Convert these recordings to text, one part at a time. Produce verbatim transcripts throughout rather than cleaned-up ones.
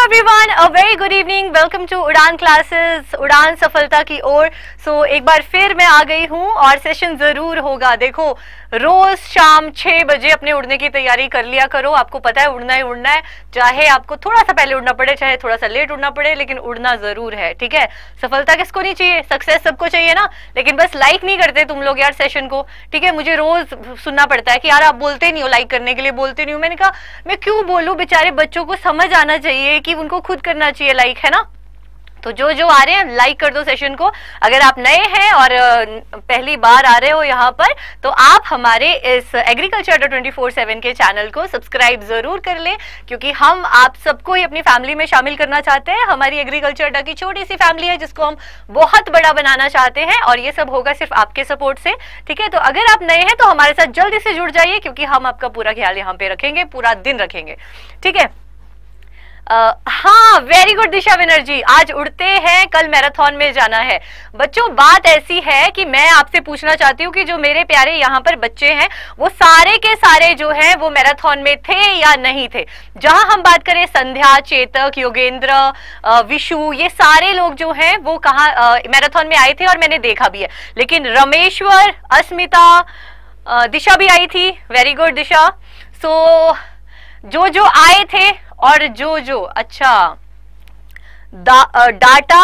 Everyone, a very good evening, welcome to Udaan classes, Udaan सफलता की ओर। सो so, एक बार फिर मैं आ गई हूँ और सेशन जरूर होगा। देखो, रोज शाम छह बजे अपने उड़ने की तैयारी कर लिया करो। आपको पता है उड़ना ही उड़ना है, चाहे आपको थोड़ा सा पहले उड़ना पड़े, चाहे थोड़ा सा लेट उड़ना पड़े, लेकिन उड़ना जरूर है। ठीक है, सफलता किसको नहीं चाहिए, सक्सेस सबको चाहिए ना। लेकिन बस लाइक नहीं करते तुम लोग यार सेशन को। ठीक है, मुझे रोज सुनना पड़ता है कि यार आप बोलते नहीं हो, लाइक करने के लिए बोलते नहीं हो। मैंने कहा मैं क्यों बोलूं, बेचारे बच्चों को समझ आना चाहिए कि उनको खुद करना चाहिए लाइक, है ना। तो जो जो आ रहे हैं लाइक कर दो सेशन को। अगर आप नए हैं और पहली बार आ रहे हो यहाँ पर, तो आप हमारे इस agriculture Adda twenty four seven के चैनल को सब्सक्राइब जरूर कर लें, क्योंकि हम आप सबको ही अपनी फैमिली में शामिल करना चाहते हैं। हमारी एग्रीकल्चर अड्डा की छोटी सी फैमिली है जिसको हम बहुत बड़ा बनाना चाहते हैं, और ये सब होगा सिर्फ आपके सपोर्ट से। ठीक है, तो अगर आप नए हैं तो हमारे साथ जल्दी से जुड़ जाइए, क्योंकि हम आपका पूरा ख्याल यहाँ पे रखेंगे, पूरा दिन रखेंगे। ठीक है। Uh, हाँ, वेरी गुड दिशा बनर्जी, आज उड़ते हैं, कल मैराथन में जाना है। बच्चों, बात ऐसी है कि मैं आपसे पूछना चाहती हूँ कि जो मेरे प्यारे यहाँ पर बच्चे हैं वो सारे के सारे जो हैं वो मैराथन में थे या नहीं थे। जहां हम बात करें संध्या, चेतक, योगेंद्र, विशु, ये सारे लोग जो हैं वो कहाँ मैराथन में आए थे और मैंने देखा भी है। लेकिन रमेश्वर, अस्मिता, दिशा भी आई थी। वेरी गुड दिशा। सो जो जो आए थे और जो जो अच्छा दा, डाटा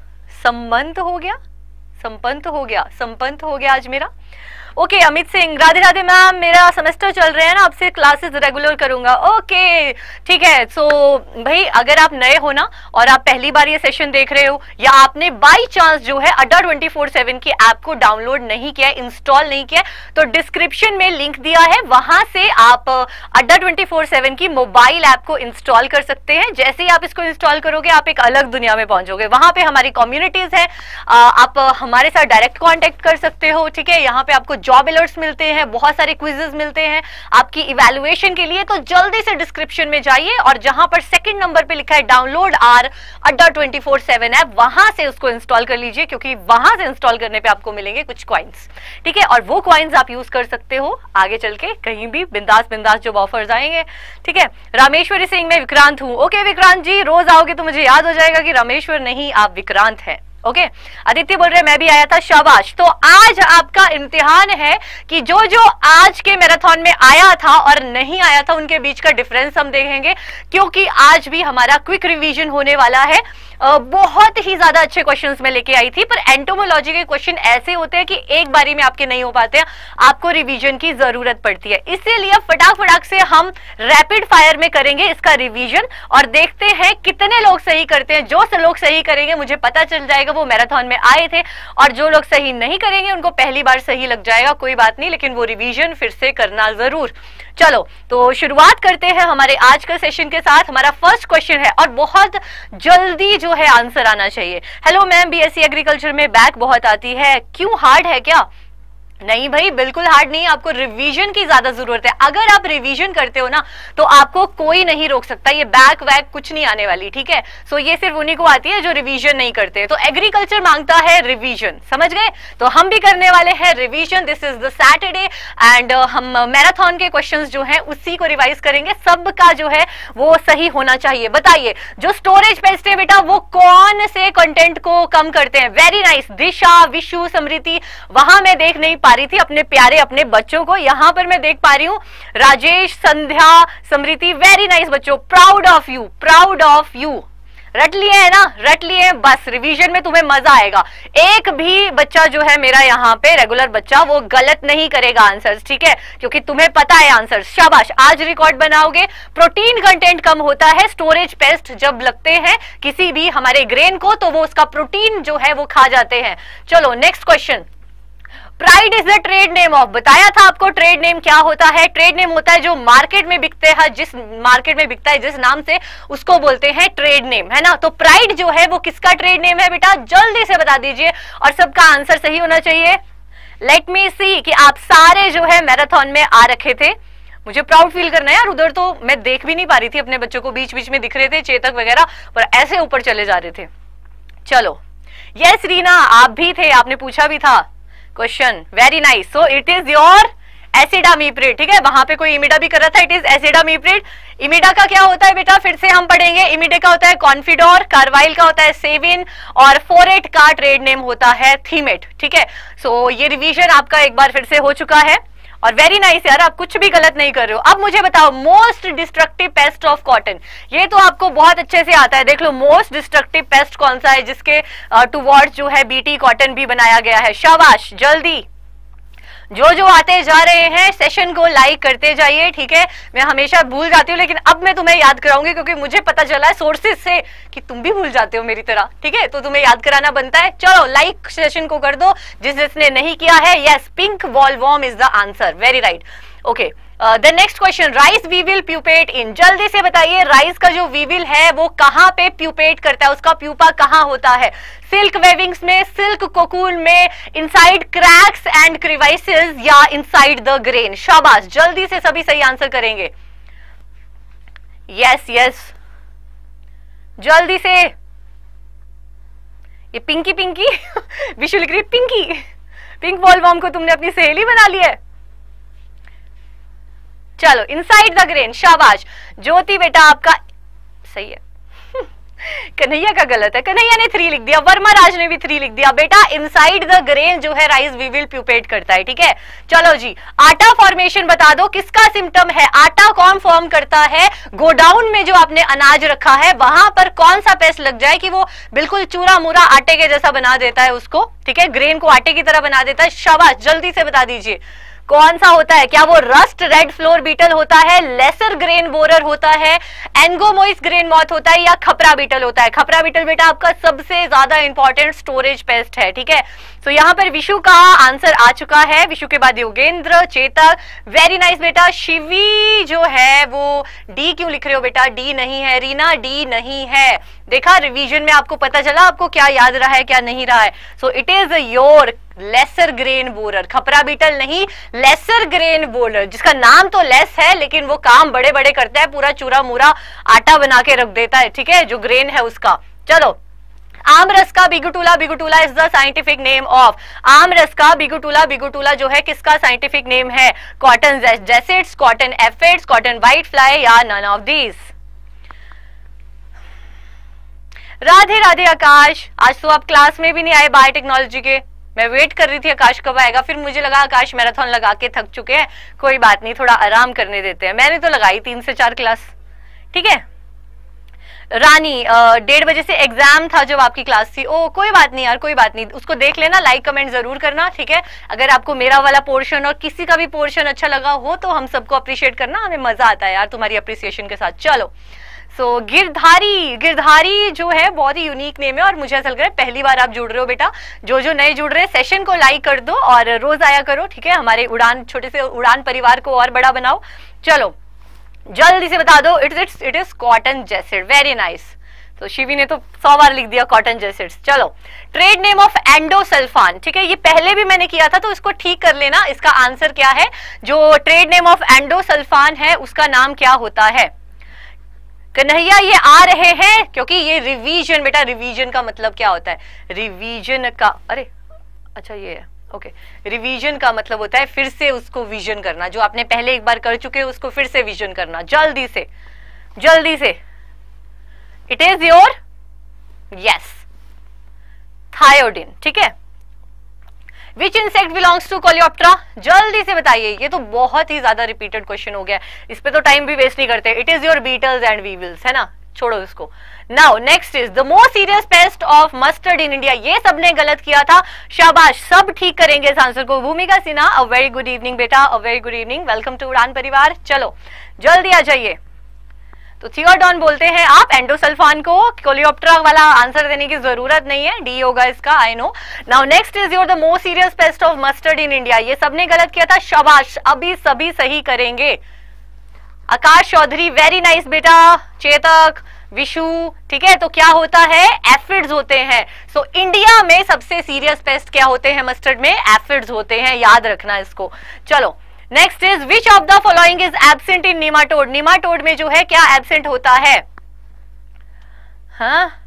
संबंध हो गया, संपन्न हो गया, संपन्न हो गया आज मेरा। Okay okay, Amit Singh, Radhe Radhe ma'am, मेरा सेमेस्टर चल रहे हैं ना, आपसे क्लासेस रेगुलर करूंगा। ओके okay, ठीक है। सो so, भाई अगर आप नए हो ना और आप पहली बार ये सेशन देख रहे हो, या आपने बाई चांस जो है अड्डा ट्वेंटी फोर सेवन की ऐप को डाउनलोड नहीं किया, इंस्टॉल नहीं किया, तो डिस्क्रिप्शन में लिंक दिया है, वहां से आप अड्डा ट्वेंटी फोर सेवन की मोबाइल ऐप को इंस्टॉल कर सकते हैं। जैसे ही आप इसको इंस्टॉल करोगे आप एक अलग दुनिया में पहुंचोगे। वहां पे हमारी कम्युनिटीज है, आप हमारे साथ डायरेक्ट कॉन्टेक्ट कर सकते हो। ठीक है, यहाँ पे आपको जॉब अलर्ट्स मिलते हैं, बहुत सारे क्विजेस मिलते हैं आपकी इवैल्यूएशन के लिए। तो जल्दी से डिस्क्रिप्शन में जाइए और जहां पर सेकंड नंबर पे लिखा है download or Adda twenty four seven app, वहां से उसको इंस्टॉल कर लीजिए, क्योंकि वहां से इंस्टॉल करने पे आपको मिलेंगे कुछ कॉइन्स। ठीक है, और वो कॉइन्स आप यूज कर सकते हो आगे चल के कहीं भी, बिंदास बिंदास जब ऑफर्स आएंगे। ठीक है, रामेश्वरी सिंह, मैं विक्रांत हूं। ओके विक्रांत जी, रोज आओगे तो मुझे याद हो जाएगा कि रामेश्वर नहीं, आप विक्रांत हैं। Okay okay. आदित्य बोल रहे मैं भी आया था, शाबाश। तो आज आपका इम्तिहान है कि जो जो आज के मैराथन में आया था और नहीं आया था उनके बीच का डिफरेंस हम देखेंगे, क्योंकि आज भी हमारा क्विक रिवीजन होने वाला है। Uh, बहुत ही ज्यादा अच्छे क्वेश्चंस मैं लेके आई थी, पर एंटोमोलॉजी के क्वेश्चन ऐसे होते हैं कि एक बारी में आपके नहीं हो पाते हैं, आपको रिवीजन की जरूरत पड़ती है। इसीलिए फटाक फटाक से हम रैपिड फायर में करेंगे इसका रिवीजन, और देखते हैं कितने लोग सही करते हैं। जो लोग सही करेंगे मुझे पता चल जाएगा वो मैराथन में आए थे, और जो लोग सही नहीं करेंगे उनको पहली बार सही लग जाएगा, कोई बात नहीं, लेकिन वो रिवीजन फिर से करना जरूर। चलो, तो शुरुआत करते हैं हमारे आज का सेशन के साथ। हमारा फर्स्ट क्वेश्चन है और बहुत जल्दी जो है आंसर आना चाहिए। हेलो मैम, बीएससी एग्रीकल्चर में बैक बहुत आती है, क्यों, हार्ड है क्या? नहीं भाई, बिल्कुल हार्ड नहीं, आपको रिवीजन की ज्यादा जरूरत है। अगर आप रिवीजन करते हो ना तो आपको कोई नहीं रोक सकता, ये बैक वैक कुछ नहीं आने वाली। ठीक है, सो ये सिर्फ उन्हीं को आती है जो रिवीजन नहीं करते। तो एग्रीकल्चर मांगता है रिवीजन, समझ गए? तो हम भी करने वाले हैं revision. This is the Saturday and हम मैराथन के क्वेश्चंस जो हैं उसी को रिवाइज करेंगे। सबका जो है वो सही होना चाहिए। बताइए, जो स्टोरेज पेस्ट है बेटा वो कौन से कंटेंट को कम करते हैं? वेरी नाइस, दिशा, विशु, समृति, वहां मैं देख नहीं पा रही थी अपने प्यारे अपने बच्चों को, यहां पर मैं देख पा रही हूं। राजेश, संध्या, समृति, वेरी नाइस बच्चों, proud of you, proud of you. रट लिए है ना, रट लिए, बस रिवीजन में तुम्हें मजा आएगा। एक भी बच्चा जो है मेरा यहाँ पे रेगुलर बच्चा वो गलत नहीं करेगा आंसर्स, ठीक है, क्योंकि तुम्हें पता है आंसर्स। शाबाश, आज रिकॉर्ड बनाओगे। प्रोटीन कंटेंट कम होता है, स्टोरेज पेस्ट जब लगते हैं किसी भी हमारे ग्रेन को तो वो उसका प्रोटीन जो है वो खा जाते हैं। चलो next question. Pride is the trade name of, बताया था आपको ट्रेड नेम क्या होता है। ट्रेड नेम होता है जो मार्केट में बिकते हैं, जिस मार्केट में बिकता है जिस नाम से, उसको बोलते हैं ट्रेड नेम, है ना। तो प्राइड जो है वो किसका ट्रेड नेम है बेटा, जल्दी से बता दीजिए, और सबका आंसर सही होना चाहिए। लेट मी सी कि आप सारे जो है मैराथन में आ रखे थे। मुझे प्राउड फील करना है यार, उधर तो मैं देख भी नहीं पा रही थी अपने बच्चों को, बीच बीच में दिख रहे थे चेतक वगैरह, पर ऐसे ऊपर चले जा रहे थे। चलो, यस रीना, आप भी थे, आपने पूछा भी था question, very nice. So it is your acetamiprid, ठीक है, वहां पे कोई इमिडा भी कर रहा था, इट इज एसिडामिप्रिड। इमिडा का क्या होता है बेटा, फिर से हम पढ़ेंगे। इमिडा का होता है कॉन्फिडोर, कार्बाइल का होता है सेविन, और फोरेट का ट्रेड नेम होता है थीमेट, ठीक है। सो so, ये रिवीजन आपका एक बार फिर से हो चुका है, और वेरी नाइस nice यार, आप कुछ भी गलत नहीं कर रहे हो। अब मुझे बताओ, most destructive pest of cotton, ये तो आपको बहुत अच्छे से आता है। देख लो, मोस्ट डिस्ट्रक्टिव पेस्ट कौन सा है जिसके टुवर्ड्स जो है बीटी कॉटन भी बनाया गया है। शाबाश, जल्दी जो जो आते जा रहे हैं सेशन को लाइक करते जाइए, ठीक है। मैं हमेशा भूल जाती हूँ, लेकिन अब मैं तुम्हें याद कराऊंगी क्योंकि मुझे पता चला है सोर्सेज से कि तुम भी भूल जाते हो मेरी तरह, ठीक है, तो तुम्हें याद कराना बनता है। चलो लाइक सेशन को कर दो जिस जिसने नहीं किया है। Yes, pink bollworm is the answer, very right. Okay, the next question, rice weevil pupate in, जल्दी से बताइए राइस का जो वीविल है वो कहां पे प्यूपेट करता है, उसका प्यूपा कहां होता है? सिल्क वेविंग्स में, सिल्क कोकून में, इनसाइड क्रैक्स एंड क्रिवाइसेस, या इनसाइड द ग्रेन? शाबाश, जल्दी से सभी सही आंसर करेंगे। यस यस, जल्दी से। ये पिंकी पिंकी विशु लिख रही है पिंकी, पिंक वॉलवॉर्म को तुमने अपनी सहेली बना लिया है। चलो, इनसाइड द ग्रेन, शाबाश। ज्योति बेटा आपका सही है, कन्हैया का गलत है, कन्हैया ने थ्री लिख दिया, वर्मा राज ने भी थ्री लिख दिया। बेटा इनसाइड द ग्रेन जो है राइस वीविल प्यूपेट करता है, ठीक है। चलो जी, आटा फॉर्मेशन बता दो, किसका सिम्टम है? आटा कौन फॉर्म करता है? गोडाउन में जो आपने अनाज रखा है वहां पर कौन सा पेस्ट लग जाए कि वो बिल्कुल चूरा मुरा आटे के जैसा बना देता है उसको, ठीक है, ग्रेन को आटे की तरह बना देता है। शाबाश, जल्दी से बता दीजिए कौन सा होता है? क्या वो रस्ट रेड फ्लोर बीटल होता है, लेसर ग्रेन बोरर होता है, एंगोमोइस ग्रेन मॉथ होता है, या खपरा बीटल होता है? खपरा बीटल बेटा आपका सबसे ज्यादा इंपॉर्टेंट स्टोरेज पेस्ट है, ठीक है। तो यहाँ पर विशु का आंसर आ चुका है, विशु के बाद योगेंद्र, चेतक, वेरी नाइस बेटा। शिवी जो है वो डी क्यों लिख रहे हो बेटा? डी नहीं है, रीना डी नहीं है। देखा, रिवीजन में आपको पता चला आपको क्या याद रहा है क्या नहीं रहा है। So it is your lesser grain borer, khapra beetle नहीं, लेसर ग्रेन बोरर, जिसका नाम तो लेस है लेकिन वो काम बड़े बड़े करता है, पूरा चूरा मूरा आटा बना के रख देता है, ठीक है, जो ग्रेन है उसका। चलो, Amrasca biguttula, biguttula is the scientific name of, Amrasca biguttula, biguttula जो है किसका साइंटिफिक नेम है? Cotton jassids, cotton aphids, cotton whitefly, या none of these? Radhe Radhe Akash, आज तो आप क्लास में भी नहीं आए बायोटेक्नोलॉजी के, मैं वेट कर रही थी आकाश कब आएगा, फिर मुझे लगा आकाश मैराथन लगा के थक चुके हैं, कोई बात नहीं, थोड़ा आराम करने देते हैं। मैंने तो लगाई तीन से चार क्लास, ठीक है। रानी, डेढ़ बजे से एग्जाम था जब आपकी क्लास थी। ओ कोई बात नहीं यार, कोई बात नहीं, उसको देख लेना, लाइक कमेंट जरूर करना, ठीक है। अगर आपको मेरा वाला पोर्शन और किसी का भी पोर्शन अच्छा लगा हो तो हम सबको अप्रिशिएट करना, हमें मजा आता है यार तुम्हारी अप्रिसिएशन के साथ। चलो, सो so, गिरधारी, गिरधारी जो है बहुत ही यूनिक नेम है और मुझे ऐसा लग रहा है पहली बार आप जुड़ रहे हो बेटा। जो जो नए जुड़ रहे हैं सेशन को लाइक कर दो और रोज आया करो, ठीक है, हमारे उड़ान छोटे से उड़ान परिवार को और बड़ा बनाओ। चलो जल्दी से बता दो, it is it is cotton jassid, very nice. तो शिवी ने तो सौ बार लिख दिया कॉटन जेसिड्स। चलो, ट्रेड नेम ऑफ एंडोसल्फान, ठीक है, ये पहले भी मैंने किया था तो इसको ठीक कर लेना। इसका आंसर क्या है? जो ट्रेड नेम ऑफ एंडोसल्फान है उसका नाम क्या होता है? कन्हैया ये आ रहे हैं क्योंकि ये रिवीजन, बेटा रिवीजन का मतलब क्या होता है? रिवीजन का, अरे अच्छा ये है, ओके, रिवीजन का मतलब होता है फिर से उसको विजन करना, जो आपने पहले एक बार कर चुके हो उसको फिर से विजन करना। जल्दी से जल्दी से, it is your yes Thiodan, ठीक है। Which insect belongs to Coleoptera, जल्दी से बताइए, ये तो बहुत ही ज्यादा रिपीटेड क्वेश्चन हो गया, इस पे तो टाइम भी वेस्ट नहीं करते। It is your beetles and weevils, है ना, छोड़ो इसको। Now next is the most serious pest of mustard in India, ये सबने गलत किया था, शाबाश, सब ठीक करेंगे इस आंसर को। Bhumika Sinha, a very good evening बेटा, a very good evening, welcome to Udaan परिवार। चलो जल्दी आ जाइए। तो थियोडॉन बोलते हैं आप, एंडोसल्फान को कोलियोप्टेरा वाला आंसर देने की जरूरत नहीं है, डी होगा इसका, I know. Now next is your the most serious pest of mustard in India, ये सबने गलत किया था, शाबाश, अभी सभी सही करेंगे। आकाश चौधरी, वेरी नाइस बेटा। चेतक, विशु, ठीक है, तो क्या होता है? एफिड्स होते हैं। सो so, इंडिया में सबसे सीरियस पेस्ट क्या होते हैं मस्टर्ड में? एफिड्स होते हैं, याद रखना इसको। चलो next is which of the following is absent in nematode, nematode में जो है क्या एब्सेंट होता है? हाँ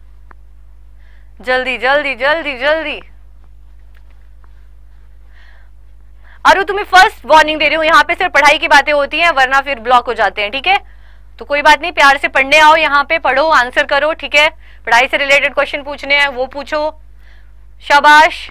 जल्दी जल्दी जल्दी जल्दी, अरु तुम्हें फर्स्ट वार्निंग दे रही हूँ, यहाँ पे सिर्फ पढ़ाई की बातें होती हैं वरना फिर ब्लॉक हो जाते हैं, ठीक है? तो कोई बात नहीं, प्यार से पढ़ने आओ, यहाँ पे पढ़ो, आंसर करो, ठीक है? पढ़ाई से रिलेटेड क्वेश्चन पूछने हैं वो पूछो। शाबाश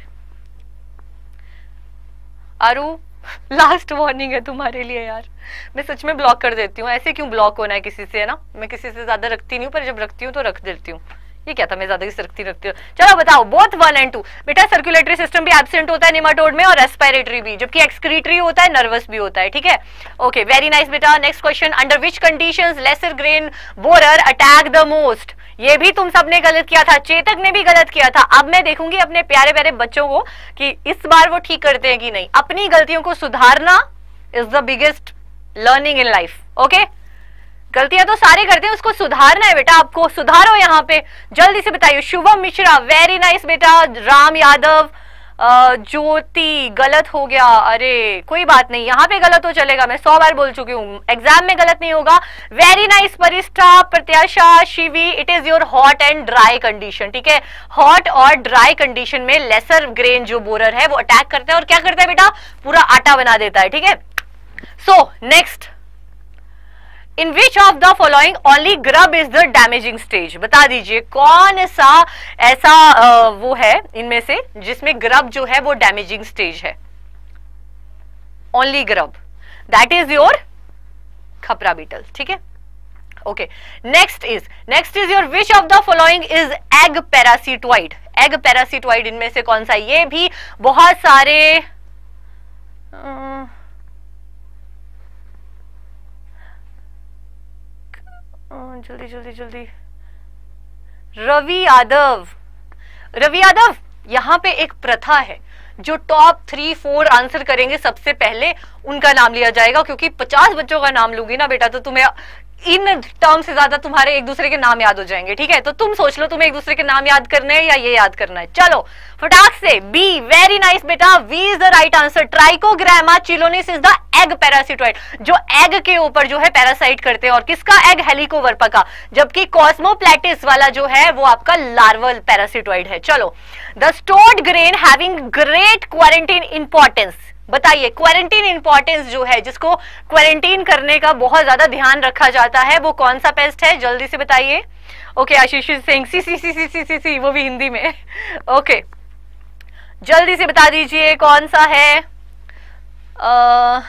अरु, लास्ट वार्निंग है तुम्हारे लिए यार, मैं सच में ब्लॉक कर देती हूँ। ऐसे क्यों ब्लॉक होना है किसी से, है ना? मैं किसी से ज्यादा रखती नहीं हूँ, पर जब रखती हूँ तो रख देती हूँ। ये क्या था, मैं ज्यादा किसी रखती रखती हूँ। चलो बताओ, बोथ वन एंड टू। बेटा सर्कुलेटरी सिस्टम भी एब्सेंट होता है निमाटोड में और रेस्पिरेटरी भी, जबकि एक्सक्रीटरी होता है, नर्वस भी होता है, ठीक है? ओके, वेरी नाइस बेटा। Next question, under which conditions lesser grain borer attack the most? ये भी तुम सबने गलत किया था, चेतक ने भी गलत किया था। अब मैं देखूंगी अपने प्यारे प्यारे बच्चों को कि इस बार वो ठीक करते हैं कि नहीं। अपनी गलतियों को सुधारना is the biggest learning in life, okay? गलतियां तो सारे करते हैं, उसको सुधारना है बेटा, आपको सुधारो। यहाँ पे जल्दी से बताइए। शुभम मिश्रा, वेरी नाइस बेटा। राम यादव, ज्योति, गलत हो गया, अरे कोई बात नहीं, यहाँ पे गलत हो चलेगा, मैं सौ बार बोल चुकी हूँ, एग्जाम में गलत नहीं होगा। Very nice Parishtha, Pratyasha, Shivi, it is your hot and dry condition, ठीक है? हॉट और ड्राई कंडीशन में लेसर ग्रेन जो बोरर है वो अटैक करता है और क्या करता है बेटा, पूरा आटा बना देता है, ठीक है? So next, in which of the following only grub is the damaging stage? बता दीजिए कौन सा ऐसा आ, वो है इनमें से जिसमें ग्रब जो है वो डैमेजिंग स्टेज है? Only grub, that is your khapra beetle, ठीक है? Okay, next is next is your which of the following is egg parasitoid? Egg parasitoid इनमें से कौन सा? ये भी बहुत सारे आ, जल्दी जल्दी जल्दी, रवि यादव, रवि यादव, यहाँ पे एक प्रथा है, जो टॉप थ्री फोर आंसर करेंगे सबसे पहले उनका नाम लिया जाएगा, क्योंकि पचास बच्चों का नाम लूंगी ना बेटा तो तुम्हें इन टर्म से ज्यादा तुम्हारे एक दूसरे के नाम याद हो जाएंगे, ठीक है? तो तुम सोच लो तुम्हें एक दूसरे के नाम याद करने हैं या ये याद करना है। चलो फटाक से, बी, वेरी नाइस बेटा, V is the right answer. Trichogramma chilonis is the egg parasitoid, जो एग के ऊपर जो है पैरासाइट करते हैं। और किसका एग? हेलिकोवर्पा का। जबकि कॉस्मोप्लैटिस वाला जो है वो आपका लार्वल पैरासिटोइड है। चलो, the stored grain having great quarantine importance, बताइए क्वारंटीन इंपॉर्टेंस जो है, जिसको क्वारंटीन करने का बहुत ज्यादा ध्यान रखा जाता है, वो कौन सा पेस्ट है? जल्दी से बताइए। ओके, आशीष सिंह, सी सी सी सी सी सी सी वो भी हिंदी में। ओके, जल्दी से बता दीजिए कौन सा है। आ,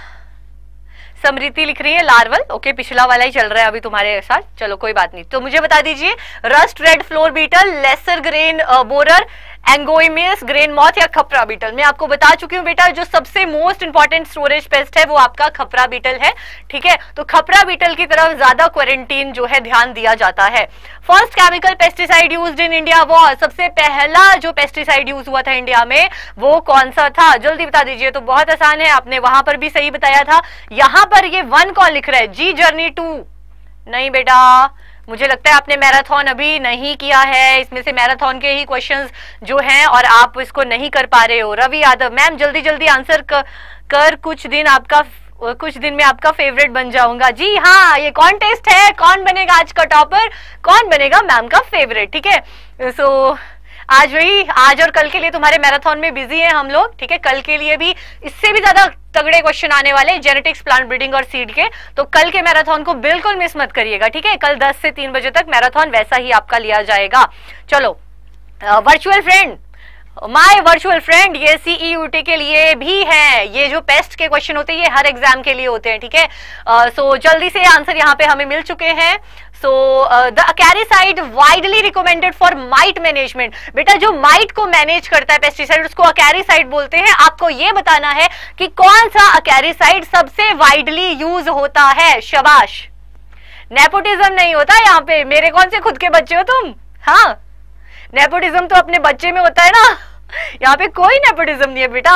समृति लिख रही है लार्वल। ओके, पिछला वाला ही चल रहा है अभी तुम्हारे साथ, चलो कोई बात नहीं। तो मुझे बता दीजिए, rust red flour beetle, lesser grain borer, Angoumois grain moth या खपरा बीटल? मैं आपको बता चुकी हूँ बेटा, जो सबसे मोस्ट इंपॉर्टेंट स्टोरेज पेस्ट है वो आपका खपरा बीटल है, ठीक है? तो खपरा बीटल की तरफ ज्यादा क्वारंटीन जो है ध्यान दिया जाता है। First chemical pesticide used in India was, सबसे पहला जो पेस्टिसाइड यूज हुआ था इंडिया में वो कौन सा था? जल्दी बता दीजिए। तो बहुत आसान है, आपने वहां पर भी सही बताया था। यहाँ पर ये वन कौन लिख रहा है? जी जर्नी टू नहीं बेटा, मुझे लगता है आपने मैराथन अभी नहीं किया है, इसमें से मैराथन के ही क्वेश्चंस जो हैं और आप इसको नहीं कर पा रहे हो। रवि यादव, मैम जल्दी जल्दी आंसर कर, कर कुछ दिन आपका कुछ दिन में आपका फेवरेट बन जाऊंगा। जी हाँ, ये कॉन्टेस्ट है, कौन बनेगा आज का टॉपर, कौन बनेगा मैम का फेवरेट, ठीक है? सो so, आज वही, आज और कल के लिए तुम्हारे मैराथन में बिजी हैं हम लोग, ठीक है? कल के लिए भी इससे भी ज्यादा तगड़े क्वेश्चन आने वाले, जेनेटिक्स, प्लांट ब्रीडिंग और सीड के। तो कल के मैराथन को बिल्कुल मिस मत करिएगा, ठीक है? कल दस से तीन बजे तक मैराथन वैसा ही आपका लिया जाएगा। चलो, virtual friend, my virtual friend, ये सीईयूटी के लिए भी है। ये जो पेस्ट के क्वेश्चन होते हैं ये हर एग्जाम के लिए होते हैं, ठीक है? सो uh, so, जल्दी से आंसर यहाँ पे हमें मिल चुके हैं। So the acaricide widely recommended for mite management, बेटा जो माइट को मैनेज करता है पेस्टिसाइड उसको अकैरिसाइड बोलते हैं। आपको ये बताना है कि कौन सा अकैरिसाइड सबसे वाइडली यूज होता है। शाबाश, नेपोटिज्म नहीं होता यहाँ पे, मेरे कौन से खुद के बच्चे हो तुम? हाँ, नेपोटिज्म तो अपने बच्चे में होता है ना, यहाँ पे कोई नेपोटिज्म नहीं है बेटा।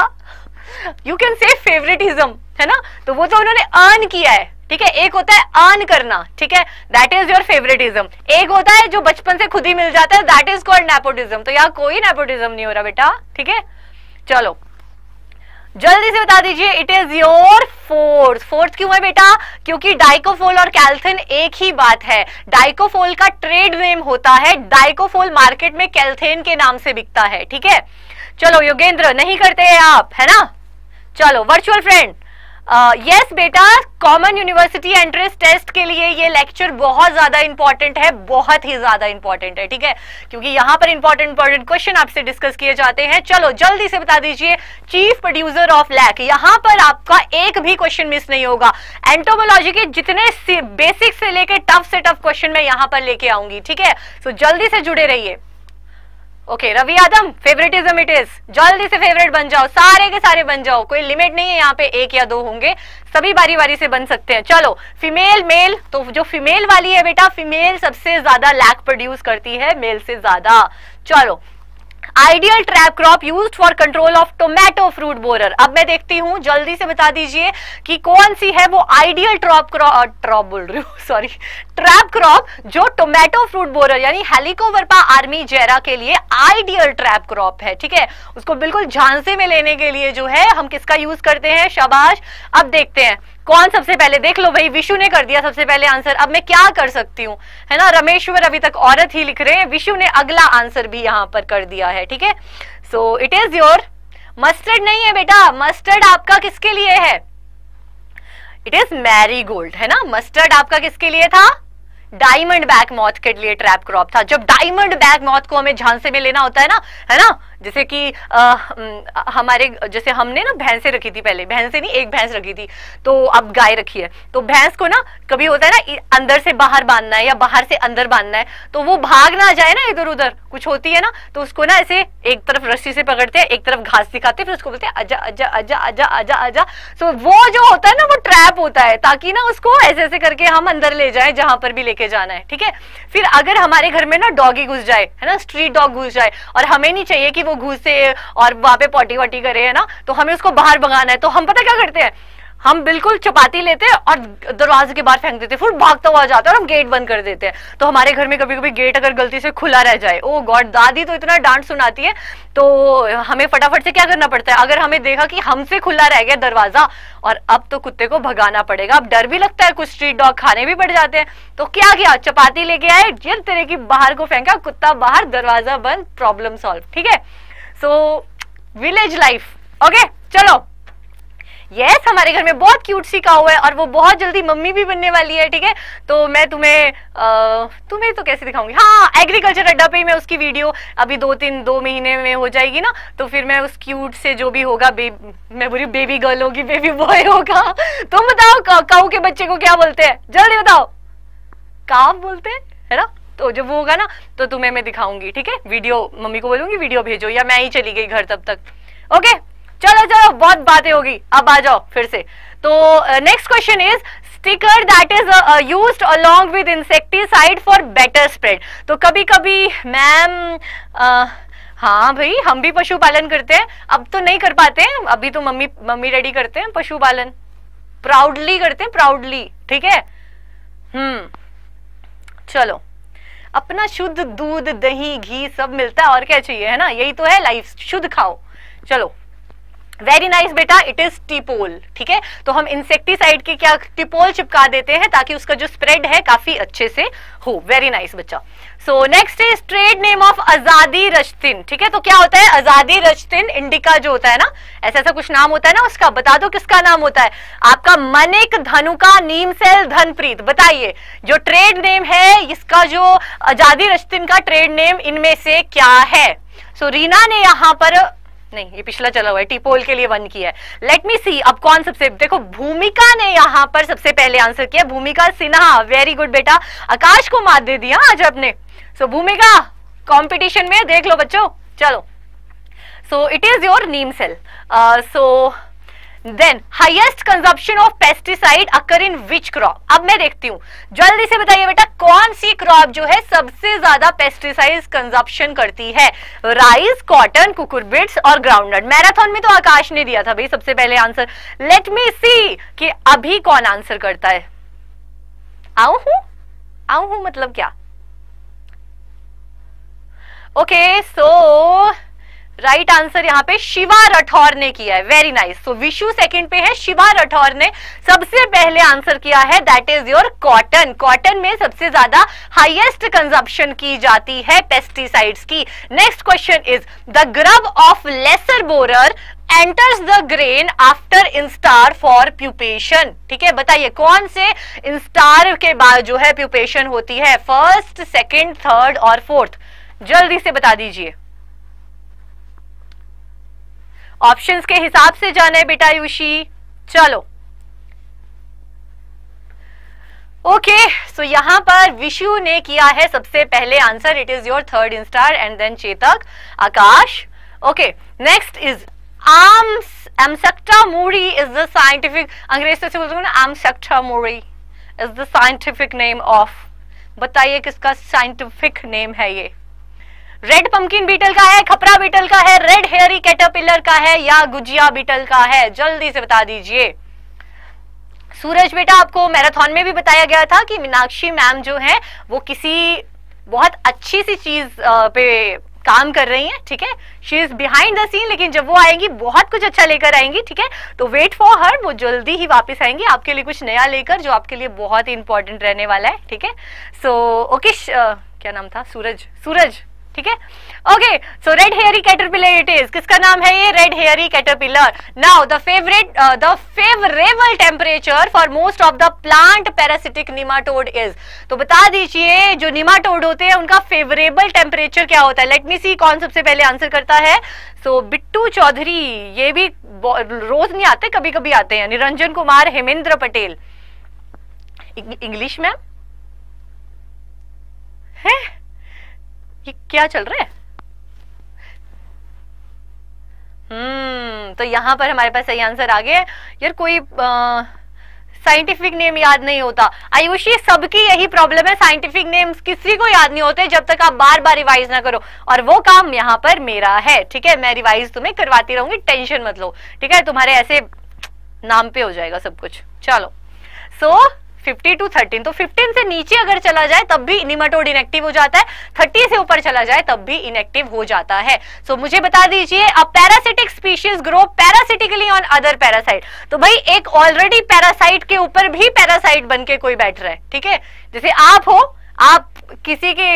यू कैन से फेवरेटिज्म, है ना? तो वो तो उन्होंने अर्न किया है, ठीक है? एक होता है अर्न करना, ठीक है, दैट इज योर फेवरेटिज्म। एक होता है जो बचपन से खुद ही मिल जाता है, दैट इज कॉल्ड नेपोटिज्म। तो यहाँ कोई नेपोटिज्म नहीं हो रहा बेटा, ठीक है? चलो जल्दी से बता दीजिए, it is your fourth. Fourth क्यों है बेटा? क्योंकि डाइकोफोल और कैल्थिन एक ही बात है। डाइकोफोल का ट्रेड नेम होता है, डाइकोफोल मार्केट में कैल्थिन के नाम से बिकता है, ठीक है? चलो योगेंद्र, नहीं करते हैं आप, है ना? चलो वर्चुअल फ्रेंड, यस बेटा, कॉमन यूनिवर्सिटी एंट्रेंस टेस्ट के लिए ये लेक्चर बहुत ज्यादा इंपॉर्टेंट है, बहुत ही ज्यादा इंपॉर्टेंट है, ठीक है, क्योंकि यहाँ पर इंपॉर्टेंट इंपॉर्टेंट क्वेश्चन आपसे डिस्कस किए जाते हैं। चलो जल्दी से बता दीजिए, चीफ प्रोड्यूसर ऑफ लैक, यहाँ पर आपका एक भी क्वेश्चन मिस नहीं होगा। एंटोमोलॉजी के जितने बेसिक से लेके टफ से टफ क्वेश्चन मैं यहाँ पर लेके आऊंगी, ठीक है, तो जल्दी से जुड़े रहिए। Okay okay, Ravi Yadav, favouritism it is, जल्दी से फेवरेट बन जाओ, सारे के सारे बन जाओ, कोई लिमिट नहीं है यहाँ पे, एक या दो होंगे, सभी बारी बारी से बन सकते हैं। चलो फीमेल मेल, तो जो फीमेल वाली है बेटा, फीमेल सबसे ज्यादा लैक प्रोड्यूस करती है मेल से ज्यादा। चलो ideal trap crop used for control of tomato fruit borer, अब मैं देखती हूं, जल्दी से बता दीजिए कि कौन सी है वो आइडियल ट्रॉप क्रॉप, ट्रॉप बोल रही हूँ सॉरी, ट्रैप क्रॉप जो टोमेटो फ्रूट बोरर यानी हेलिकोवर्पा आर्मीजेरा के लिए आइडियल ट्रैप क्रॉप है, ठीक है, उसको बिल्कुल झांसे में लेने के लिए जो है हम किसका यूज करते हैं, शाबाश। अब देखते हैं कौन सबसे पहले, देख लो भाई, विशु ने कर दिया सबसे पहले आंसर, अब मैं क्या कर सकती हूँ, है ना, रमेश्वर अभी तक औरत ही लिख रहे हैं, विशु ने अगला आंसर भी यहाँ पर कर दिया है, ठीक है। So it is your, mustard नहीं है बेटा, मस्टर्ड आपका किसके लिए है, इट इज मैरीगोल्ड, है ना, मस्टर्ड आपका किसके लिए था, डायमंड बैक मॉथ के लिए ट्रैप क्रॉप था। जब डायमंड बैक मॉथ को हमें झांसे में लेना होता है ना, है ना, जैसे कि आ, हमारे जैसे हमने ना भैंसे रखी थी पहले, भैंसे नहीं एक भैंस रखी थी, तो अब गाय रखी है, तो भैंस को ना कभी होता है ना अंदर से बाहर बांधना है या बाहर से अंदर बांधना है, तो वो भाग ना जाए ना इधर उधर, कुछ होती है ना, तो उसको ना ऐसे एक तरफ रस्सी से पकड़ते हैं, एक तरफ घास दिखाते हैं, फिर उसको बोलते हैं आजा आजा आजा आजा आजा आजा। सो वो जो होता है ना वो ट्रैप होता है, ताकि ना उसको ऐसे ऐसे करके हम अंदर ले जाए जहां पर भी लेके जाना है, ठीक है। फिर अगर हमारे घर में ना डॉगी घुस जाए, है ना, स्ट्रीट डॉग घुस जाए, और हमें नहीं चाहिए कि वो घुसे और वहां पे पॉटी वॉटी करे, है ना, तो हमें उसको बाहर भगाना है, तो हम पता क्या करते हैं, हम बिल्कुल चपाती लेते हैं और दरवाजे के बाहर फेंक देते हैं, फिर भागता हुआ जाता है और हम गेट बंद कर देते हैं। तो हमारे घर में कभी कभी गेट अगर गलती से खुला रह जाए, ओ गॉड, दादी तो इतना डांट सुनाती है, तो हमें फटाफट से क्या करना पड़ता है, अगर हमें देखा कि हमसे खुला रह गया दरवाजा और अब तो कुत्ते को भगाना पड़ेगा, अब डर भी लगता है, कुछ स्ट्रीट डॉग खाने भी पड़ जाते हैं, तो क्या किया, चपाती लेके आए, जिन तरह की बाहर को फेंका, कुत्ता बाहर, दरवाजा बंद, प्रॉब्लम सॉल्व, ठीक है। So village life, okay. चलो यस yes, हमारे घर में बहुत क्यूट सी काऊ है और वो बहुत जल्दी मम्मी भी बनने वाली है, ठीक है, तो मैं तुम्हें आ, तुम्हें तो कैसे दिखाऊंगी, हाँ एग्रीकल्चर अड्डा पे ही मैं उसकी वीडियो अभी दो तीन दो महीने में हो जाएगी ना, तो फिर मैं उस क्यूट से जो भी होगा, मैं बोली बेबी गर्ल होगी, बेबी बॉय होगा, तुम बताओ काऊ के बच्चे को क्या बोलते हैं, जल्दी बताओ, काव बोलते हैं, है ना, तो जब वो होगा ना तो तुम्हें मैं दिखाऊंगी, ठीक है, वीडियो मम्मी को बोलूंगी वीडियो भेजो, या मैं ही चली गई घर तब तक, ओके। चलो चलो बहुत बातें होगी, अब आ जाओ फिर से। तो next question is sticker that is used along with insecticide for better spread. तो कभी कभी मैम uh, हाँ भाई हम भी पशुपालन करते हैं, अब तो नहीं कर पाते हैं, अभी तो मम्मी मम्मी डैडी करते हैं पशुपालन, प्राउडली करते हैं, प्राउडली, ठीक है। हम्म चलो, अपना शुद्ध दूध दही घी सब मिलता है, और क्या चाहिए, है ना, यही तो है लाइफ, शुद्ध खाओ। चलो वेरी नाइस nice बेटा, इट इज टिपोल, ठीक है, तो हम इंसेक्टिसाइड के क्या टिपोल चिपका देते हैं ताकि उसका जो स्प्रेड है काफी अच्छे से हो। वेरी नाइस nice बच्चा। So next is trade name of azadirachtin, ठीक है, तो क्या होता है आजादी रश्तिन इंडिका जो होता है ना, ऐसा ऐसा कुछ नाम होता है ना उसका, बता दो किसका नाम होता है आपका, मनिक धनुका नीमसेल धनप्रीत, बताइए जो ट्रेड नेम है इसका, जो आजादी रश्तिन का ट्रेड नेम इनमें से क्या है। सो so, रीना ने यहाँ पर, नहीं ये पिछला चला हुआ है, टीपोल के लिए वन किया है। लेट मी सी अब कौन सबसे, देखो भूमिका ने यहाँ पर सबसे पहले आंसर किया, भूमिका सिन्हा, वेरी गुड बेटा, आकाश को मात दे दिया आज आपने। सो so, भूमिका कंपटीशन में देख लो बच्चों, चलो। So it is your Neemazal. So then highest consumption of pesticide occur in which crop, अब मैं देखती हूँ, जल्दी से बताइए बेटा कौन सी क्रॉप जो है सबसे ज्यादा पेस्टिसाइड कंजप्शन करती है, राइस, कॉटन, कुकुरबिट्स और ग्राउंडनट। मैराथन में तो आकाश ने दिया था भाई सबसे पहले आंसर। लेट मी सी कि अभी कौन आंसर करता है। आऊ हूं आऊ हूं मतलब क्या, ओके। सो राइट आंसर यहाँ पे शिवा राठौर ने किया है, very nice. So Vishu second पे है, शिवा राठौर ने सबसे पहले आंसर किया है, that is your cotton. Cotton में सबसे ज्यादा हाईएस्ट कंजप्शन की जाती है पेस्टिसाइड्स की। Next question is the grub of lesser borer enters the grain after instar for pupation. ठीक है, बताइए कौन से इंस्टार के बाद जो है प्यूपेशन होती है, फर्स्ट, सेकंड, थर्ड और फोर्थ, जल्दी से बता दीजिए। ऑप्शंस के हिसाब से जाना है बेटा आयुषी, चलो। ओके, सो यहां पर विशु ने किया है सबसे पहले answer, it is your third instar and then Chetak, Akash. Okay, next is आम्स Amsacta moorei is the scientific, अंग्रेजी से बोलते हैं ना, Amsacta moorei is the scientific name of, बताइए किसका साइंटिफिक नेम है ये? रेड पंपकिन बीटल का है, खपरा बीटल का है, रेड हेयरी कैटरपिलर का है या गुजिया बीटल का है, जल्दी से बता दीजिए। सूरज बेटा, आपको मैराथन में भी बताया गया था कि मीनाक्षी मैम जो है वो किसी बहुत अच्छी सी चीज पे काम कर रही हैं, ठीक है, she is behind the scene, लेकिन जब वो आएंगी बहुत कुछ अच्छा लेकर आएंगी, ठीक है, तो वेट फॉर हर, वो जल्दी ही वापस आएंगी आपके लिए कुछ नया लेकर, जो आपके लिए बहुत ही इंपॉर्टेंट रहने वाला है। ठीक है, सो ओके, क्या नाम था? सूरज, सूरज, ठीक है। Okay, so red hairy caterpillar it is, किसका नाम है ये? Red hairy caterpillar. Now the favourite the favourable temperature for most of the plant parasitic nematode is, तो बता दीजिए जो निमाटोड होते हैं उनका फेवरेबल टेम्परेचर क्या होता है? लेट मी सी कौन सबसे पहले आंसर करता है। सो so, बिट्टू चौधरी, ये भी रोज नहीं आते, कभी कभी आते हैं। निरंजन कुमार, हेमेंद्र पटेल, इंग्लिश मैम है, ये क्या चल रहा है? हम्म तो यहां पर हमारे पास सही आंसर आ गया। यार कोई साइंटिफिक नेम याद नहीं होता। आयुषी, सबकी यही प्रॉब्लम है, साइंटिफिक नेम्स किसी को याद नहीं होते जब तक आप बार बार रिवाइज ना करो, और वो काम यहाँ पर मेरा है। ठीक है, मैं रिवाइज तुम्हें करवाती रहूंगी, टेंशन मत लो। ठीक है, तुम्हारे ऐसे नाम पे हो जाएगा सब कुछ। चलो, so so, fifty two thirteen, तो फिफ्टीन से नीचे अगर चला जाए तब भी निमाटोड इनएक्टिव हो जाता है, थर्टी से ऊपर चला जाए तब भी इनएक्टिव हो जाता है। सो so, मुझे बता दीजिए, a parasitic species grow parasitically on other parasite, तो भाई एक ऑलरेडी पैरासाइट के ऊपर भी पैरासाइट बन के कोई बैठ रहा है। ठीक है, जैसे आप हो, आप किसी के,